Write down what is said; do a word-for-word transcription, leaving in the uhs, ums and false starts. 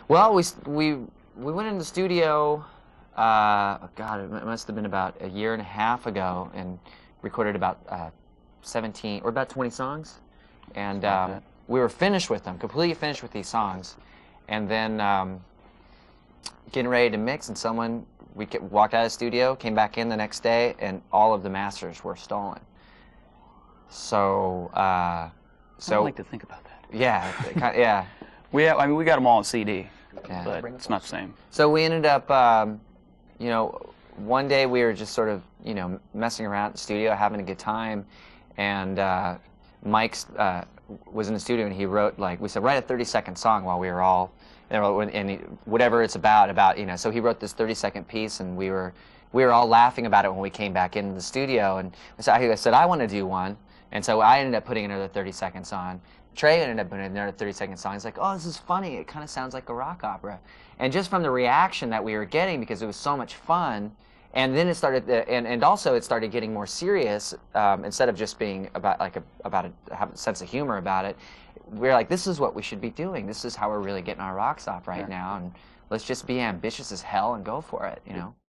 Well, we s- we we went in the studio. Uh, God, it must have been about a year and a half ago, and recorded about uh, seventeen or about twenty songs, and Like um, that. we were finished with them, completely finished with these songs, and then um, getting ready to mix, and someone we ca- walked out of the studio, came back in the next day, and all of the masters were stolen. So, uh, I so don't like to think about that. yeah, it ki- yeah. We have, I mean, we got them all on C D, Yeah. but it's not the same. So we ended up, um, you know, one day we were just sort of, you know, messing around at the studio, having a good time, and uh, Mike uh, was in the studio and he wrote, like, we said, write a thirty second song while we were all, you know, and he, whatever it's about, about, you know, so he wrote this thirty second piece, and we were, we were all laughing about it when we came back into the studio, and so I said, I want to do one, and so I ended up putting another thirty seconds on. Trey ended up putting another thirty second song. He's like, oh, this is funny. It kind of sounds like a rock opera. And just from the reaction that we were getting, because it was so much fun, and then it started, uh, and, and also it started getting more serious, um, instead of just being about like a, about a, have a sense of humor about it. We were like, this is what we should be doing. This is how we're really getting our rocks off right Sure. now, and let's just be ambitious as hell and go for it, you know?